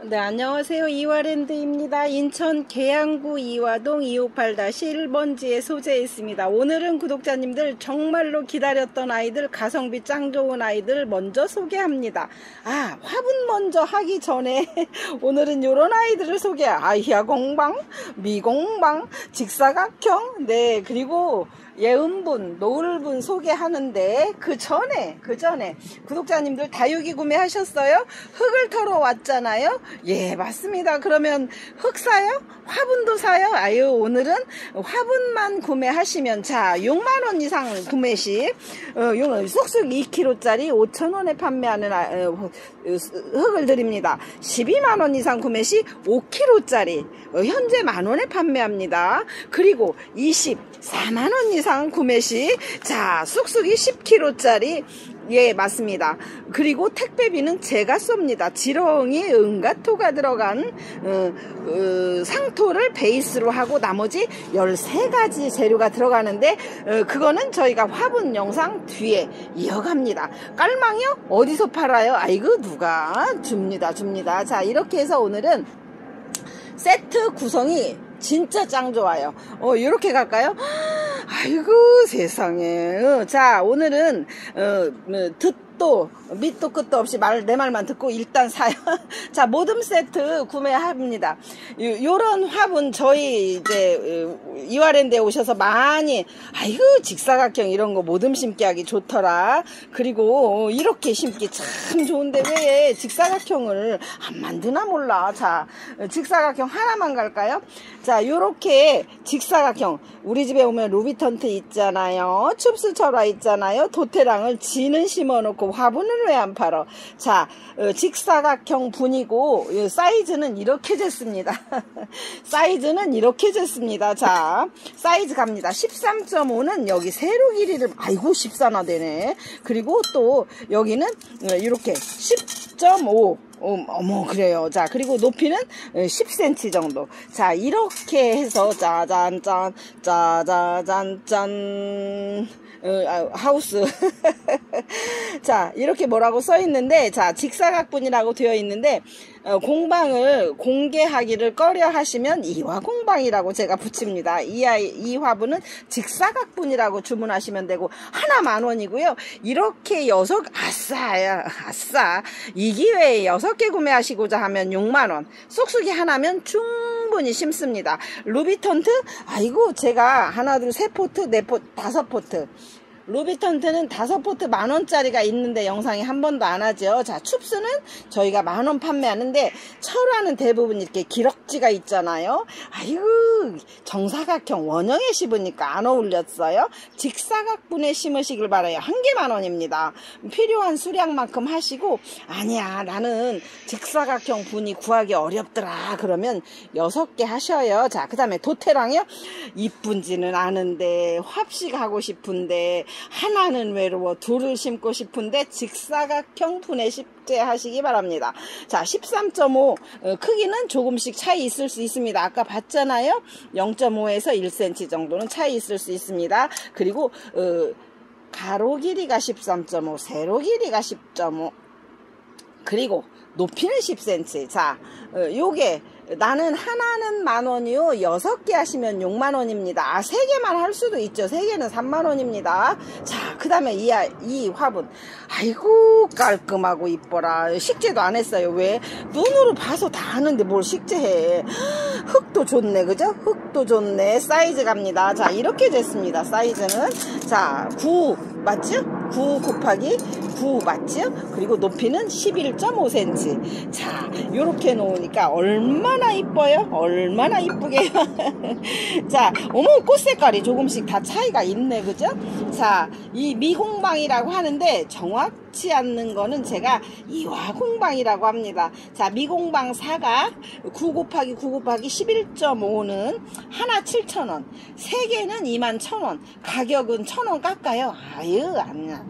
네, 안녕하세요. 이화랜드입니다. 인천 계양구 이화동 258-1번지에 소재해 있습니다. 오늘은 구독자님들 정말로 기다렸던 아이들, 가성비 짱 좋은 아이들 먼저 소개합니다. 화분 먼저 하기 전에 오늘은 요런 아이들을 아이야공방, 미공방, 직사각형, 네, 그리고 예은분, 노을분 소개하는데 그 전에 구독자님들 다육이 구매하셨어요? 흙을 털어 왔잖아요. 예, 맞습니다. 그러면 흙 사요? 화분도 사요? 오늘은 화분만 구매하시면 6만원 이상 구매 시 쑥쑥 2kg짜리 5,000원에 판매하는 흙을 드립니다. 12만원 이상 구매 시 5kg짜리 현재 만원에 판매합니다. 그리고 24만원 이상 구매 시 쑥쑥이 10kg짜리, 예, 맞습니다. 그리고 택배비는 제가 쏩니다. 지렁이, 은가토가 들어간 상토를 베이스로 하고 나머지 13가지 재료가 들어가는데 그거는 저희가 화분 영상 뒤에 이어갑니다. 깔망이요? 어디서 팔아요? 아이고, 누가 줍니다. 자, 이렇게 해서 오늘은 세트 구성이 진짜 짱 좋아요. 이렇게 갈까요? 아이고, 세상에. 자, 오늘은 듣도 밑도 끝도 없이 내 말만 듣고 일단 사요. 자, 모듬 세트 구매합니다. 요런 화분 저희 이제 이화랜드에 오셔서 많이 직사각형 이런 거 모듬 심기 하기 좋더라. 그리고 이렇게 심기 참 좋은데 왜 직사각형을 안 만드나 몰라. 자, 직사각형 하나만 갈까요? 자, 요렇게 직사각형, 우리 집에 오면 루비턴트 있잖아요, 춥스철화 있잖아요, 도테랑을 지는 심어놓고 화분을 왜 안 팔어? 자, 직사각형 분이고 사이즈는 이렇게 쟀습니다. 사이즈는 이렇게 쟀습니다. 자, 사이즈 갑니다. 13.5는 여기 세로 길이를 14나 되네. 그리고 또 여기는 이렇게 10.5. 어머, 그래요. 자, 그리고 높이는 10cm 정도. 자, 이렇게 해서 짜잔짠 하우스. 자, 이렇게 뭐라고 써 있는데, 자, 직사각분이라고 되어 있는데 공방을 공개하기를 꺼려 하시면 이화공방이라고 제가 붙입니다. 이 화분은 직사각분이라고 주문하시면 되고 하나 만원이고요. 이렇게 아싸. 이 기회에 6개 구매하시고자 하면 6만원. 쑥쑥이 하나면 충분히 심습니다. 루비턴트, 제가 하나, 둘, 세 포트, 네 포트, 5포트. 루비턴트는 5포트 만원짜리가 있는데 영상에 한 번도 안 하죠. 자, 춥스는 저희가 만원 판매하는데 철화는 대부분 이렇게 기럭지가 있잖아요. 정사각형 원형에 심으니까 안 어울렸어요. 직사각분에 심으시길 바라요. 한 개 만원입니다. 필요한 수량만큼 하시고, 아니야, 나는 직사각형 분이 구하기 어렵더라 그러면 6개 하셔요. 자, 그 다음에 도테랑이요? 이쁜지는 아는데 합식하고 싶은데 하나는 외로워, 둘을 심고 싶은데 직사각형 분해 십제 하시기 바랍니다. 자, 13.5 크기는 조금씩 차이 있을 수 있습니다. 아까 봤잖아요. 0.5에서 1cm 정도는 차이 있을 수 있습니다. 그리고 가로 길이가 13.5, 세로 길이가 10.5, 그리고 높이는 10cm. 자, 요게 나는 하나는 만원이요, 6개 하시면 6만원입니다. 3개만 할 수도 있죠. 3개는 3만원입니다. 자, 그 다음에 이 화분, 깔끔하고 이뻐라. 식재도 안 했어요. 왜? 눈으로 봐서 다 아는데 뭘 식재해. 흙도 좋네, 그죠? 흙도 좋네. 사이즈 갑니다. 자, 이렇게 됐습니다. 사이즈는. 자, 9 맞죠? 9 곱하기 9 맞죠? 그리고 높이는 11.5cm. 자, 요렇게 놓으니까 얼마나 이뻐요? 얼마나 이쁘게요? 자, 어머, 꽃 색깔이 조금씩 다 차이가 있네, 그죠? 자, 이 미공방이라고 하는데 정확치 않는 거는 제가 이화공방이라고 합니다. 자, 미공방 4가 9 곱하기 9 곱하기 11.5는 하나 7,000원, 3개는 21,000원. 가격은 1,000원 깎아요. 아니야.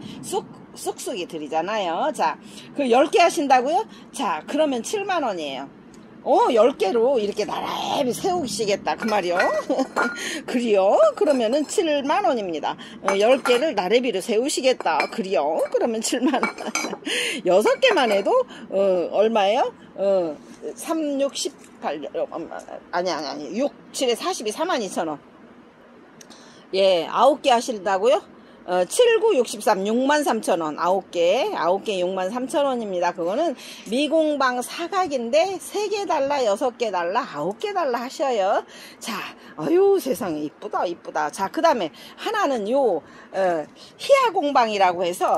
쑥쑥이 드리잖아요. 자, 그 10개 하신다고요? 자, 그러면 7만원이에요. 10개로 이렇게 나란히 세우시겠다 그 말이요. 그리요. 그러면은 7만원입니다. 10개를 나래비로 세우시겠다. 그리요. 그러면 7만원. 6개만 해도 얼마예요? 3, 6, 18 아니 6, 7에 42, 42,000원. 예, 9개 하신다고요? 7, 9, 63, 63,000원. 9개 63,000원입니다. 그거는 미공방 사각인데 3개 달라, 6개 달라, 9개 달라 하셔요. 자, 아유, 세상에 이쁘다. 자, 그 다음에 하나는 희야공방이라고 해서,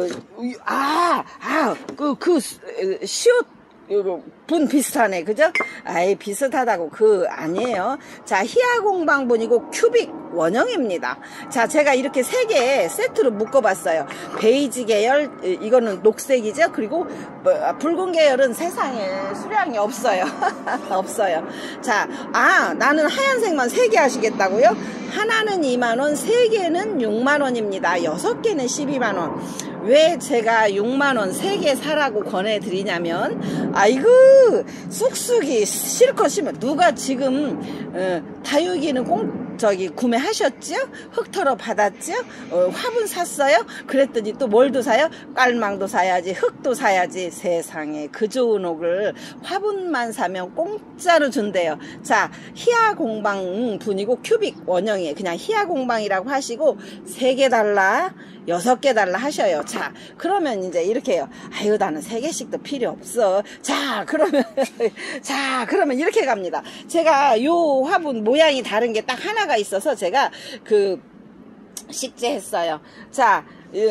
시옷, 분 비슷하네, 그죠? 아이, 비슷하다고. 아니에요. 자, 희야공방분이고 큐빅 원형입니다. 자, 제가 이렇게 3개 세트로 묶어봤어요. 베이지 계열, 이거는 녹색이죠? 그리고 붉은 계열은 세상에 수량이 없어요. 없어요. 자, 나는 하얀색만 3개 하시겠다고요? 하나는 2만원, 3개는 6만원입니다. 6개는 12만원. 왜 제가 6만원 3개 사라고 권해드리냐면, 아이고, 쑥쑥이 실컷 심어. 누가 지금 다육이는 구매하셨죠? 흙터러 받았죠? 화분 샀어요? 그랬더니 또 뭘도 사요? 깔망도 사야지, 흙도 사야지. 세상에, 그 좋은 옥을 화분만 사면 공짜로 준대요. 자, 희야공방 분이고 큐빅 원형이에요. 그냥 희야공방이라고 하시고 3개 달라, 6개 달라 하셔요. 자, 그러면 이제 이렇게 해요. 아유, 나는 3개씩도 필요 없어. 자, 그러면 이렇게 갑니다. 제가 요 화분 모양이 다른 게 딱 하나가 있어서 제가 식재했어요. 자,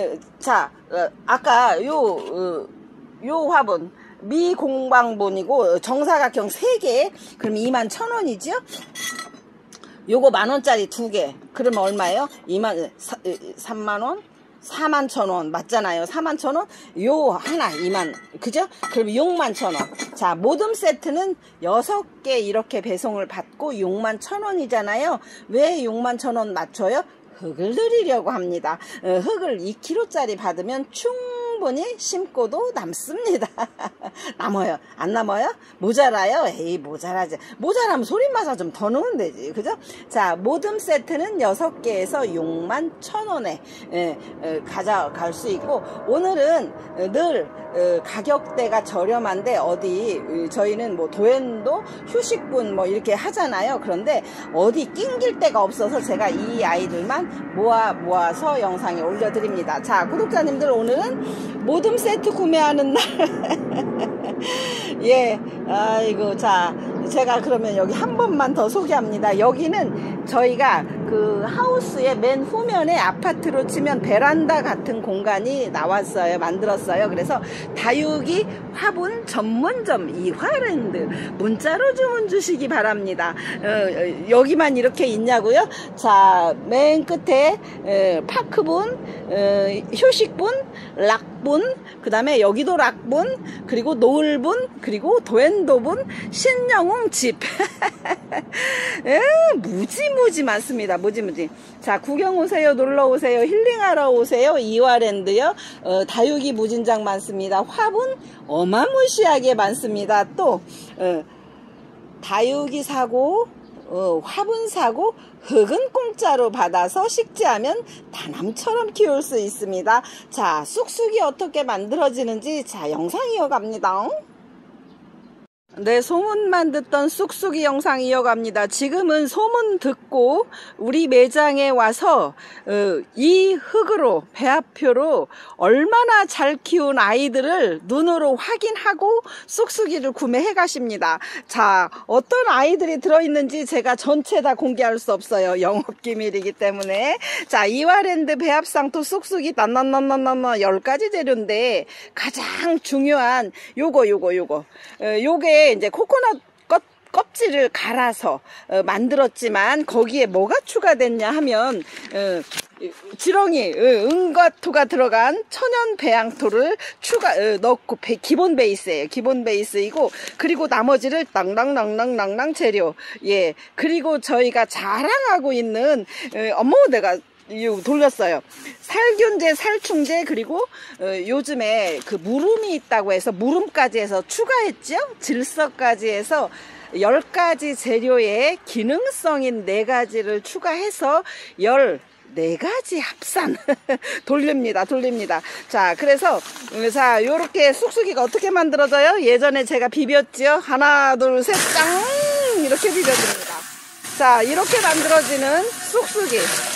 아까 요 화분 미공방분이고 정사각형 3개, 그럼 21,000원이죠? 요거 만원짜리 2개. 그러면 얼마예요? 3만원? 41,000원 맞잖아요. 41,000원. 요 하나 2만, 그죠? 그럼 61,000원. 자, 모듬 세트는 6개 이렇게 배송을 받고 61,000원이잖아요. 왜 61,000원 맞춰요? 흙을 드리려고 합니다. 흙을 2kg짜리 받으면 충분히 심고도 남습니다. 남아요? 안 남아요? 모자라요? 에이, 모자라지. 모자라면 소림마사 좀 더 넣으면 되지. 그죠? 자, 모듬 세트는 6개에서 61,000원에 가져갈 수 있고, 오늘은 늘 가격대가 저렴한데, 저희는 뭐 도엔도 휴식분 뭐 이렇게 하잖아요. 그런데 어디 낑길 데가 없어서 제가 이 아이들만 모아서 영상에 올려드립니다. 자, 구독자님들, 오늘은 모듬 세트 구매하는 날. 예, 아이고. 자, 제가 그러면 여기 한 번만 더 소개합니다. 여기는 저희가 그 하우스의 맨 후면에 아파트로 치면 베란다 같은 공간이 만들었어요. 그래서 다육이 화분 전문점 이화랜드 문자로 주문 주시기 바랍니다. 여기만 이렇게 있냐고요? 자, 맨 끝에 파크분, 휴식분, 락분, 그 다음에 여기도 락분, 그리고 노을분, 그리고 도엔도분, 신영웅집. 무지 많습니다. 무지. 자, 구경 오세요. 놀러 오세요. 힐링하러 오세요. 이화랜드요. 다육이 무진장 많습니다. 화분 어마무시하게 많습니다. 또 다육이 사고, 화분 사고, 흙은 공짜로 받아서 식재하면 다남처럼 키울 수 있습니다. 자, 쑥쑥이 어떻게 만들어지는지, 자, 영상 이어갑니다. 네, 소문만 듣던 쑥쑥이 영상 이어갑니다. 지금은 소문 듣고 우리 매장에 와서 이 흙으로, 배합표로 얼마나 잘 키운 아이들을 눈으로 확인하고 쑥쑥이를 구매해 가십니다. 자, 어떤 아이들이 들어있는지 제가 전체 다 공개할 수 없어요. 영업기밀이기 때문에. 자, 이화랜드 배합상토 쑥쑥이 10가지 재료인데 가장 중요한 요게 이제 코코넛 껍질을 갈아서 만들었지만, 거기에 뭐가 추가됐냐 하면 지렁이, 은과토가 들어간 천연 배양토를 넣고 기본 베이스예요. 기본 베이스이고, 그리고 나머지를 낭낭 재료. 예, 그리고 저희가 자랑하고 있는 내가 돌렸어요. 살균제, 살충제, 그리고 요즘에 그 물음이 있다고 해서 물음까지 해서 추가했죠. 질서까지 해서 10가지 재료의 기능성인 4가지를 추가해서 14가지 합산 돌립니다. 자, 그래서 자, 요렇게 쑥쑥이가 어떻게 만들어져요? 예전에 제가 비볐죠. 하나, 둘, 셋, 짱! 이렇게 비벼줍니다. 자, 이렇게 만들어지는 쑥쑥이.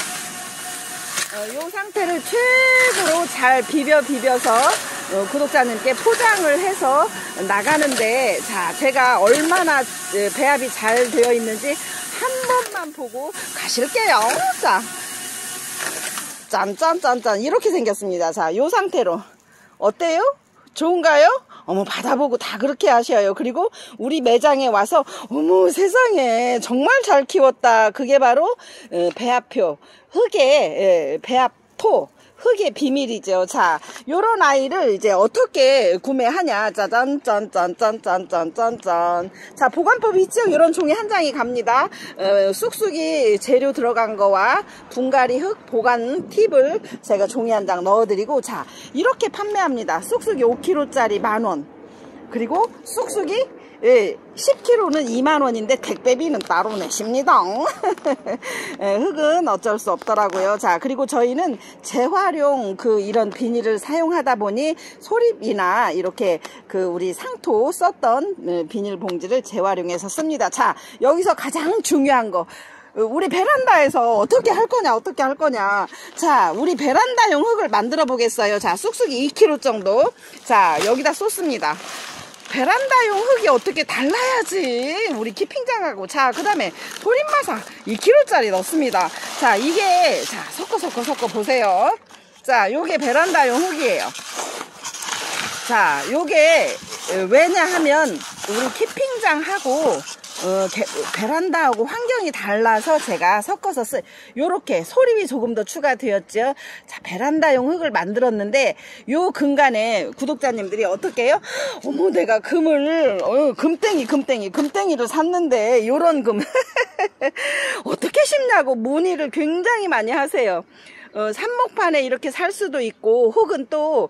요 상태를 최고로 잘 비벼서 구독자님께 포장을 해서 나가는데, 자, 제가 얼마나 배합이 잘 되어 있는지 한 번만 보고 가실게요. 자, 짠짠짠짠 이렇게 생겼습니다. 자, 요 상태로 어때요? 좋은가요? 어머, 받아보고 다 그렇게 하셔요. 그리고 우리 매장에 와서 어머 세상에 정말 잘 키웠다. 그게 바로 배합표, 흙의 배합토, 흙의 비밀이죠. 자, 요런 아이를 이제 어떻게 구매하냐. 짜잔, 짠짠짠짠짠짠짠. 자, 보관법이 있죠. 요런 종이 한 장이 갑니다. 쑥쑥이 재료 들어간 거와 분갈이 흙 보관 팁을 제가 종이 한 장 넣어드리고, 자, 이렇게 판매합니다. 쑥쑥이 5kg짜리 10,000원. 그리고 쑥쑥이 10kg는 20,000원인데 택배비는 따로 내십니다. 흙은 어쩔 수 없더라고요. 자, 그리고 저희는 재활용 이런 비닐을 사용하다 보니 소립이나 이렇게 우리 상토 썼던 비닐봉지를 재활용해서 씁니다. 자, 여기서 가장 중요한 거, 우리 베란다에서 어떻게 할 거냐. 자, 우리 베란다용 흙을 만들어 보겠어요. 자, 쑥쑥이 2kg 정도. 자, 여기다 쏟습니다. 베란다용 흙이 어떻게 달라야지. 우리 키핑장하고. 자, 그 다음에 소림마사 2kg짜리 넣습니다. 자, 이게, 자, 섞어 보세요. 자, 요게 베란다용 흙이에요. 자, 요게 왜냐 하면 우리 키핑장하고 베란다하고 환경이 달라서 제가 섞어서 요렇게 소립이 조금 더 추가되었죠. 자, 베란다용 흙을 만들었는데 요 근간에 구독자님들이 어떻게 해요? 어머, 내가 금을 금땡이를 샀는데 요런 금 어떻게 심냐고 문의를 굉장히 많이 하세요. 삽목판에 이렇게 살 수도 있고, 혹은 또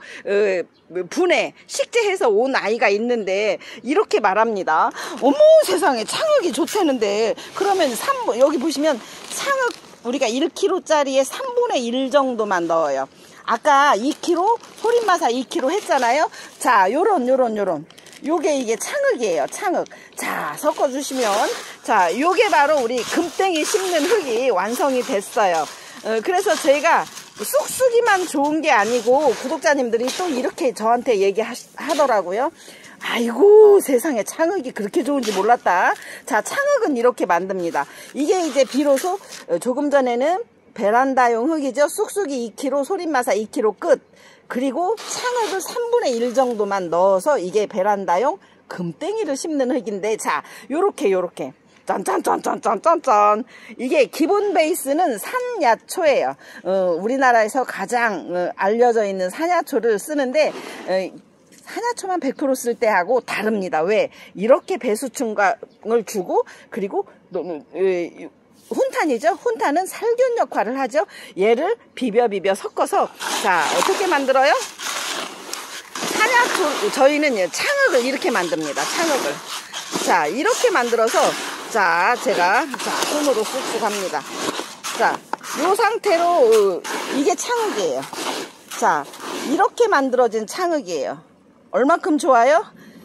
분해 식재해서 온 아이가 있는데 이렇게 말합니다. 어머 세상에, 창흙이 좋다는데. 그러면 여기 보시면 창흙 우리가 1kg짜리에 3분의 1 정도만 넣어요. 아까 2kg 소림마사 2kg 했잖아요. 자, 요런 요게 이게 창흙이에요. 창흙. 자, 섞어주시면, 자, 요게 바로 우리 금땡이 심는 흙이 완성이 됐어요. 그래서 저희가 쑥쑥이만 좋은 게 아니고 구독자님들이 또 이렇게 저한테 얘기하더라고요. 아이고 세상에, 창흙이 그렇게 좋은지 몰랐다. 자, 창흙은 이렇게 만듭니다. 이게 이제 비로소 조금 전에는 베란다용 흙이죠. 쑥쑥이 2kg, 소림마사 2kg 끝. 그리고 창흙을 3분의 1 정도만 넣어서 이게 베란다용 금땡이를 심는 흙인데, 자, 요렇게 짠짠짠짠짠짠. 이게 기본 베이스는 산야초예요. 우리나라에서 가장 알려져 있는 산야초를 쓰는데, 산야초만 100% 쓸 때 하고 다릅니다. 왜? 이렇게 배수충을 주고, 그리고 훈탄이죠. 훈탄은 살균 역할을 하죠. 얘를 비벼 섞어서, 자, 어떻게 만들어요? 산야초, 저희는 창흙을 이렇게 만듭니다. 창흙을. 자, 이렇게 만들어서, 자, 제가 손으로 쑥쑥 합니다. 자, 요 상태로 이게 창흙이에요. 자, 이렇게 만들어진 창흙이에요. 얼만큼 좋아요?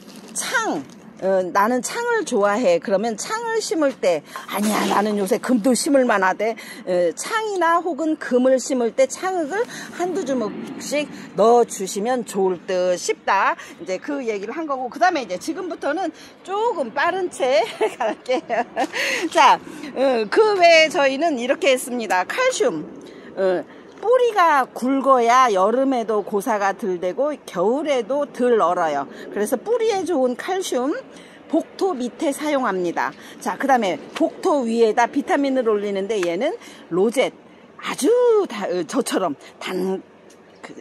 나는 창을 좋아해. 그러면 창을 심을 때, 아니야, 나는 요새 금도 심을 만하대. 창이나 혹은 금을 심을 때 창흙을 한두 주먹씩 넣어주시면 좋을 듯 싶다. 이제 그 얘기를 한 거고, 그 다음에 이제 지금부터는 조금 빠른 채 갈게요. 자, 그 외에 저희는 이렇게 했습니다. 칼슘. 뿌리가 굵어야 여름에도 고사가 덜 되고 겨울에도 덜 얼어요. 그래서 뿌리에 좋은 칼슘 복토 밑에 사용합니다. 자, 그 다음에 복토 위에다 비타민을 올리는데 얘는 로젯, 아주 저처럼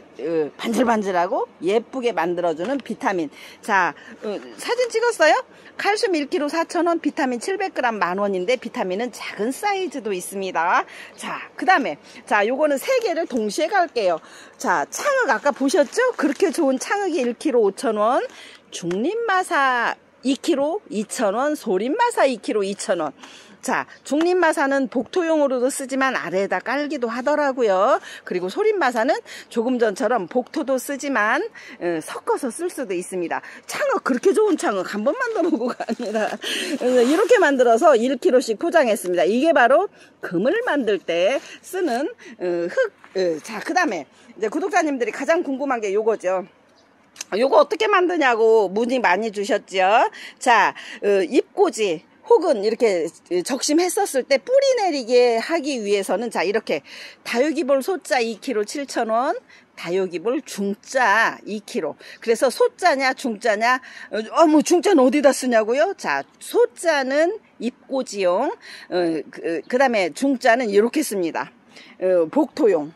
반질반질하고 예쁘게 만들어주는 비타민. 자, 사진 찍었어요? 칼슘 1kg 4,000원, 비타민 700g 10,000원인데 비타민은 작은 사이즈도 있습니다. 자, 그 다음에 자, 요거는 3개를 동시에 갈게요. 자, 창흑 아까 보셨죠? 그렇게 좋은 창흑이 1kg 5,000원, 중립마사 2kg 2,000원, 소림마사 2kg 2,000원. 자, 중립마사는 복토용으로도 쓰지만 아래에다 깔기도 하더라고요. 그리고 소림마사는 조금 전처럼 복토도 쓰지만 섞어서 쓸 수도 있습니다. 창흑, 그렇게 좋은 창흑 한 번만 더 보고가 아니라 이렇게 만들어서 1kg씩 포장했습니다. 이게 바로 금을 만들 때 쓰는 흙. 자, 그 다음에 이제 구독자님들이 가장 궁금한 게 요거죠. 요거 어떻게 만드냐고 문의 많이 주셨죠. 자, 잎꽂이 혹은 이렇게 적심했었을 때 뿌리 내리게 하기 위해서는 자, 이렇게 다육이볼 소자 2kg 7,000원, 다육이볼 중자 2kg. 그래서 소자냐 중자냐, 뭐 중자는 어디다 쓰냐고요? 자, 소자는 잎꽂이용, 그 다음에 중자는 이렇게 씁니다. 복토용.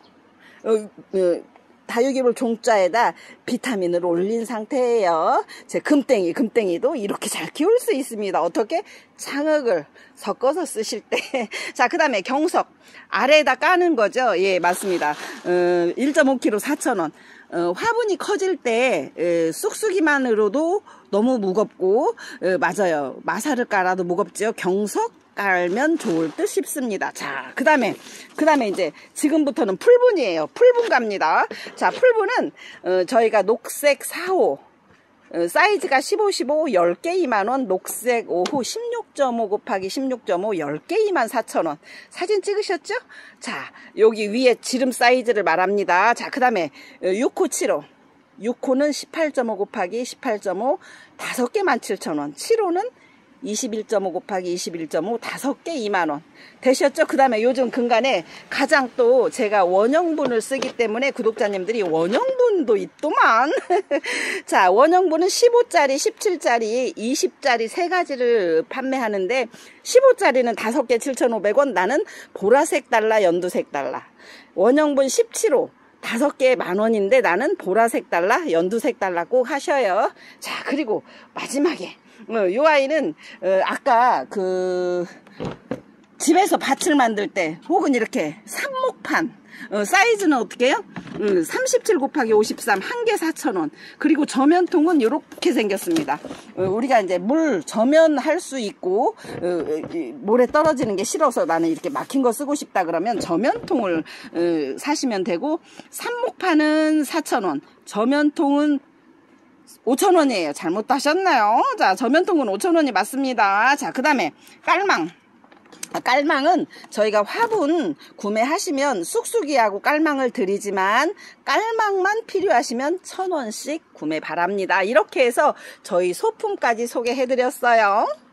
다육이볼 종자에다 비타민을 올린 상태예요. 제 금땡이도 이렇게 잘 키울 수 있습니다. 어떻게? 창흑을 섞어서 쓰실 때. 자, 그 다음에 경석 아래에다 까는 거죠. 예, 맞습니다. 1.5kg 4,000원. 화분이 커질 때 쑥쑥이만으로도 너무 무겁고, 맞아요. 마사를 깔아도 무겁죠. 경석 깔면 좋을 듯 싶습니다. 자, 그 다음에 이제 지금부터는 풀분이에요. 풀분 갑니다. 자, 풀분은 저희가 녹색 4호 사이즈가 15, 15 10개 2만원, 녹색 5호 16.5 곱하기 16.5 10개 24,000원. 사진 찍으셨죠? 자, 여기 위에 지름 사이즈를 말합니다. 자, 그 다음에 6호 7호 6호는 18.5 곱하기 18.5 5개 17,000원. 7호는 21.5 곱하기 21.5 5개 2만원 되셨죠? 그 다음에 요즘 근간에 가장 또 제가 원형분을 쓰기 때문에 구독자님들이 원형분도 있더만. 자, 원형분은 15짜리 17짜리 20짜리 3가지를 판매하는데 15짜리는 5개 7,500원, 나는 보라색 달라 연두색 달라. 원형분 17호 5개 10,000원인데 나는 보라색 달라 연두색 달라 꼭 하셔요. 자, 그리고 마지막에 요 아이는 아까 집에서 밭을 만들 때 혹은 이렇게 삽목판 사이즈는 어떻게 해요? 37 곱하기 53 1개 4,000원. 그리고 저면통은 이렇게 생겼습니다. 우리가 이제 물 저면할 수 있고 모래 떨어지는 게 싫어서 나는 이렇게 막힌 거 쓰고 싶다 그러면 저면통을 사시면 되고, 삽목판은 4,000원, 저면통은 5,000원이에요. 잘못 하셨나요? 자, 저면통은 5,000원이 맞습니다. 자, 그 다음에 깔망. 깔망은 저희가 화분 구매하시면 쑥쑥이하고 깔망을 드리지만 깔망만 필요하시면 1,000원씩 구매 바랍니다. 이렇게 해서 저희 소품까지 소개해드렸어요.